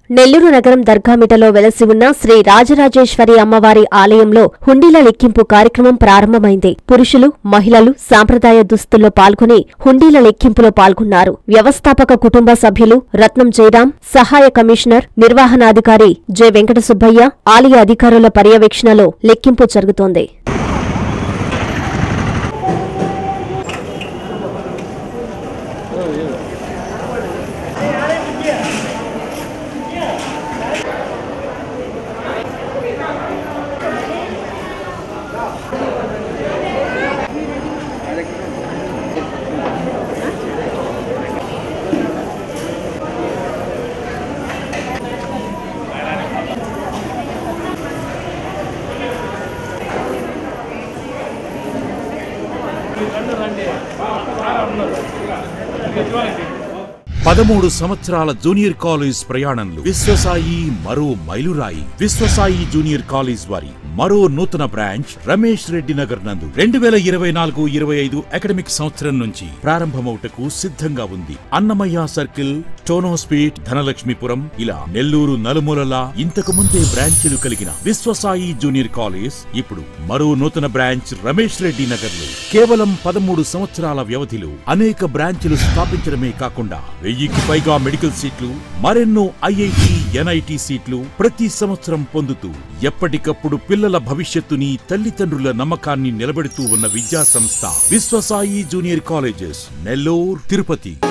నెల్లూరు నగరం దర్గామిటలో వెలసి ఉన్న శ్రీ రాజరాజేశ్వరి అమ్మవారి ఆలయంలో హుండీల లెక్కింపు కార్యక్రమం ప్రారంభమైంది. పురుషులు, మహిళలు సాంప్రదాయ దుస్తుల్లో పాల్గొని హుండీల లెక్కింపులో పాల్గొన్నారు. వ్యవస్థాపక కుటుంబ సభ్యులు రత్నం జయరాం, సహాయ కమిషనర్, నిర్వహణాధికారి జె వెంకట సుబ్బయ్య, ఆలయ అధికారుల పర్యవేక్షణలో లెక్కింపు జరుగుతోంది. పదమూడు సంవత్సరాల జూనియర్ కాలేజ్ ప్రయాణంలో విశ్వసాయి మరో మైలురాయి. విశ్వసాయి జూనియర్ కాలేజ్ వారి మరో నూతన బ్రాంచ్ రమేష్ రెడ్డి నగర్ నందు 2024-25 అకాడమిక్ సంవత్సరం నుంచి ప్రారంభమవుటకు సిద్ధంగా ఉంది. అన్నమయ్య సర్కిల్, టోనోస్పేట్, ధనలక్ష్మీపురం ఇలా నెల్లూరు నలుమూలలా ఇంతకు ముందే బ్రాంచీలు కలిగిన విశ్వసాయి జూనియర్ కాలేజ్ ఇప్పుడు మరో నూతన బ్రాంచ్ రమేష్ రెడ్డి నగర్ లో కేవలం 13 సంవత్సరాల వ్యవధిలో అనేక బ్రాంచీలు స్థాపించడమే కాకుండా 1000కి పైగా మెడికల్ సీట్లు, మరెన్నో ఐఐటి, ఎన్ఐటి సీట్లు ప్రతి సంవత్సరం పొందుతూ ఎప్పటికప్పుడు పిల్లల భవిష్యత్తుని, తల్లిదండ్రుల నమ్మకాన్ని నిలబెడుతూ ఉన్న విద్యా సంస్థ విశ్వసాయి జూనియర్ కాలేజెస్, నెల్లూరు, తిరుపతి.